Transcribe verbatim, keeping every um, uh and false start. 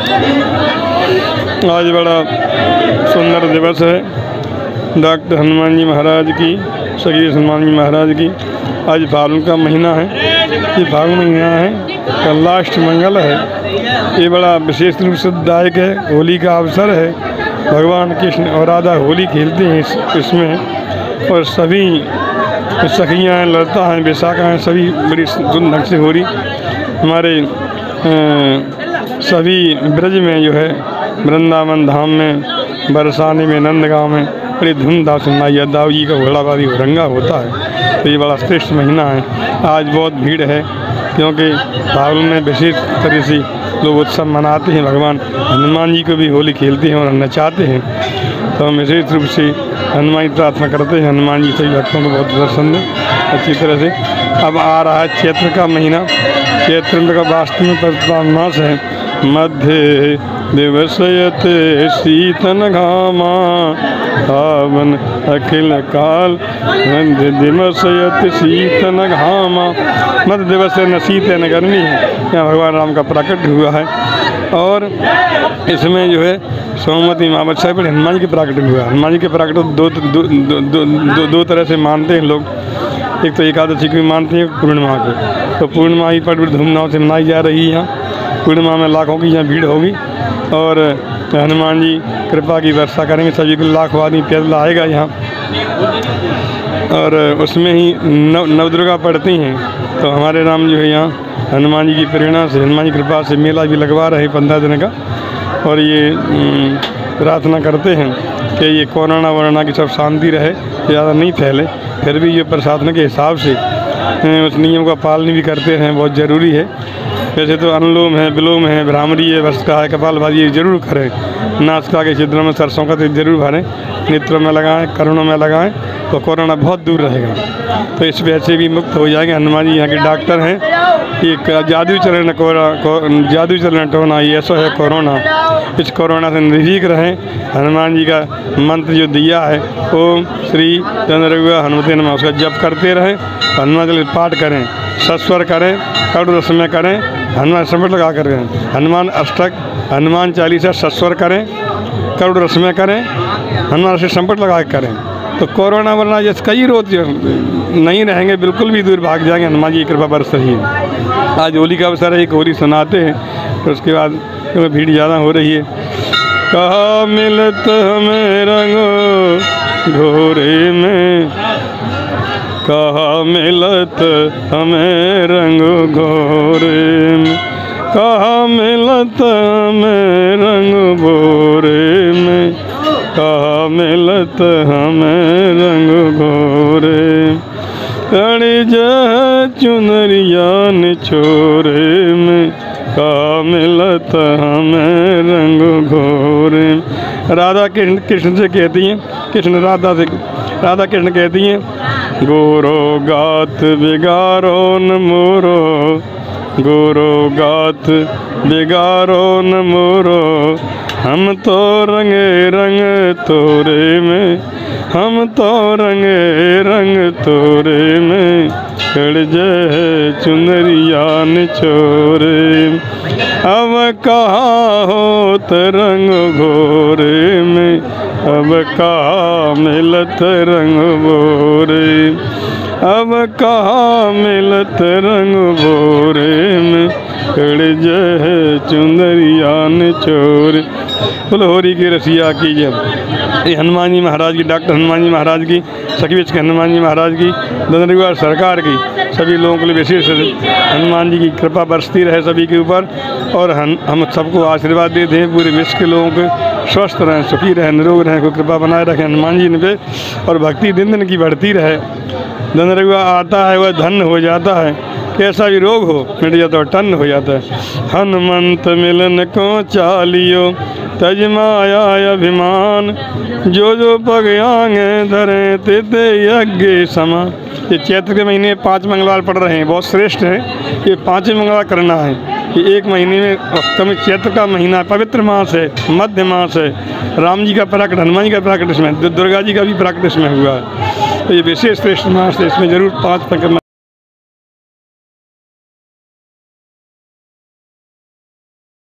आज बड़ा सुंदर दिवस है डॉक्टर हनुमान जी महाराज की, सगी हनुमान जी महाराज की। आज फाल्गुन का महीना है, ये फाल्गुन महीना है, कल लास्ट मंगल है। ये बड़ा विशेष रूप से दायक है, होली का अवसर है। भगवान कृष्ण और राधा होली खेलते हैं इस, इसमें और सभी सखियाँ हैं, लड़ता हैं, बैसाखा हैं, सभी बड़ी ढंग से हो रही। हमारे आ, सभी ब्रज में जो है वृंदावन धाम में, बरसाने में, नंदगांव में बड़ी धूमधाम से मैया दाऊ जी का घोड़ाबाजी रंगा होता है। तो ये बड़ा श्रेष्ठ महीना है। आज बहुत भीड़ है क्योंकि फाल्गुन में विशेष तरह से लोग उत्सव मनाते हैं। भगवान हनुमान जी को भी होली खेलते हैं और नचाते हैं। तो हम विशेष रूप से हनुमान जी प्रार्थना करते हैं, हनुमान जी सभी भक्तों को बहुत दर्शन दें अच्छी तरह से। अब आ रहा है चैत्र का महीना। चैत्र का वास्तव में प्रतिपदा मास है। मध्य दिवसयते शीतन घामा पावन अखिल काल। मध्य दिवसयते शीतन घामा, मध्य दिवस न शीत न गर्मी है। यहाँ भगवान राम का प्रकट हुआ है और इसमें जो है सोमवती अमावस्या पर हनुमान जी के प्रकट हुआ। हनुमान जी के प्रकट दो दो, दो, दो, दो, दो, दो तरह से मानते हैं लोग। एक तो एकादशी को मानते हैं, पूर्णिमा को। तो पूर्णिमा ही पर धूमधाम से मनाई जा रही है। यहाँ पूर्णिमा में लाखों की यहाँ भीड़ होगी और हनुमान जी कृपा की वर्षा करेंगे। सभी को लाखों आदमी पैदल आएगा यहाँ और उसमें ही नव नवदुर्गा पढ़ती हैं। तो हमारे राम जो है यहाँ हनुमान जी की प्रेरणा से, हनुमान जी की कृपा से मेला भी लगवा रहे पंद्रह दिन का। और ये प्रार्थना करते हैं कि ये कोरोना वोरोना की सब शांति रहे, ज़्यादा नहीं फैले। फिर भी ये प्रशासन के हिसाब से उस नियम का पालन भी करते रहें, बहुत ज़रूरी है। वैसे तो अनुलोम है, विलोम है, भ्रामरी है, भस्का है, कपालभाती ये जरूर करें। नासिका के छिद्रों में सरसों का तेल जरूर भरें, नेत्रों में लगाएं, करोड़ों में लगाएं, तो कोरोना बहुत दूर रहेगा। तो इस वजह से भी मुक्त हो जाएंगे। हनुमान जी यहाँ के डॉक्टर हैं। एक जादू चलन कोरोना, जादू चलन टोना, ये ऐसा है कोरोना। इस कोरोना से निर्भीक रहें। हनुमान जी का मंत्र जो दिया है, ओम श्री चंद्रगुआ हनुमते नमः, उसका जप करते रहें। हनुमान जी पाठ करें, सस्वर करें, कड़ू रस में करें, हनुमान संपट लगा कर करें। हनुमान अष्टक, हनुमान चालीसा सस्वर करें, करुड़ रस में करें, हनुमान से संपट लगा कर करें। तो कोरोना वरना जैसे कई रोज नहीं रहेंगे, बिल्कुल भी दूर भाग जाएंगे। हनुमान जी की कृपा बरस रही है। आज होली का अवसर है, एक होली सुनाते हैं, तो उसके बाद तो भीड़ ज़्यादा हो रही है। कहाँ मिलत हमें रंग घोरे में, कहाँ मिलत हमें रंग घोरे में, कहाँ मिलत हमें रंग भोरे में, कहाँ मिलत हमें रंग घोरे। कड़ी जह चुनरिया निछोरे में, कहाँ मिलत हमें रंग घोरे। राधा कृष्ण कृष्ण से कहती हैं, कृष्ण राधा से, राधा कृष्ण कहती हैं, गोरो गात बिगारो न मोरो, गोरो गात बिगारो न मोरो। हम तो रंगे रंग तोरे में, हम तो रंगे रंग तोरे में, कड़ जय चुनरिया निछोरे। अब कहाँ होत रंग घोरे में, अब कहाँ मिलत रंग भोरे, अब कहाँ मिलत रंग भोरे में, कड़ जय चुनरिया निछोरे। बोलो होरी की रसिया की जय। ये हनुमान जी महाराज की, डॉक्टर हनुमान जी महाराज की, सखी के हनुमान जी महाराज की, दंडरिवार सरकार की, सभी लोगों के लिए विशेष हनुमान जी की कृपा बरसती रहे सभी के ऊपर। और हम हम सबको आशीर्वाद देते हैं, पूरे विश्व के लोगों को स्वस्थ रहें, सुखी रहें, निरोग रहें, कोई कृपा बनाए रखें हनुमान जी पे। और भक्ति दिन दिन की बढ़ती रहे। दंडरिवा आता है वह धन्य हो जाता है, कैसा भी रोग हो मिट जाता है, टन हो जाता है। हनुमंत मिलन को चालियो तज माया अभिमान, जो जो पग आंगे धरे तेते यज्ञ समा। ये चैत्र के महीने पाँच मंगलवार पड़ रहे हैं, बहुत श्रेष्ठ हैं। ये पाँचवें मंगलवार करना है। ये एक महीने में कम चैत्र का महीना पवित्र मास है, मध्य मास है। राम जी का प्रकट, हनुमान जी का प्रकट इसमें, दुर्गा जी का भी प्रकट इसमें हुआ है। तो ये विशेष श्रेष्ठ मास है, इसमें जरूर पाँच